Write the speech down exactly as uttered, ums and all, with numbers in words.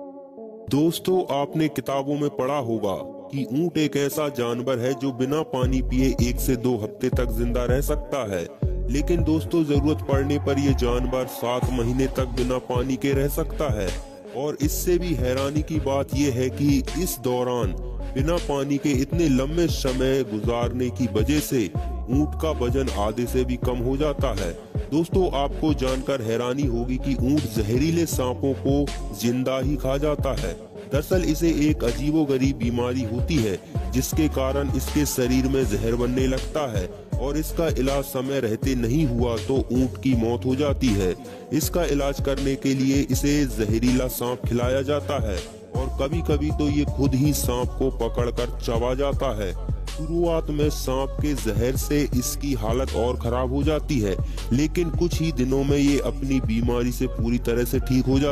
दोस्तों, आपने किताबों में पढ़ा होगा कि ऊंट एक ऐसा जानवर है जो बिना पानी पिए एक से दो हफ्ते तक जिंदा रह सकता है। लेकिन दोस्तों, जरूरत पड़ने पर यह जानवर सात महीने तक बिना पानी के रह सकता है। और इससे भी हैरानी की बात यह है कि इस दौरान बिना पानी के इतने लंबे समय गुजारने की वजह से ऊंट का वजन आधे से भी कम हो जाता है। दोस्तों, आपको जानकर हैरानी होगी कि ऊंट जहरीले सांपों को जिंदा ही खा जाता है। दरअसल इसे एक अजीबोगरीब बीमारी होती है जिसके कारण इसके शरीर में जहर बनने लगता है और इसका इलाज समय रहते नहीं हुआ तो ऊंट की मौत हो जाती है। इसका इलाज करने के लिए इसे जहरीला सांप खिलाया जाता है और कभी कभी तो ये खुद ही सांप को पकड़कर चबा जाता है। शुरुआत में सांप के जहर से इसकी हालत और खराब हो जाती है, लेकिन कुछ ही दिनों में ये अपनी बीमारी से पूरी तरह से ठीक हो जाती है।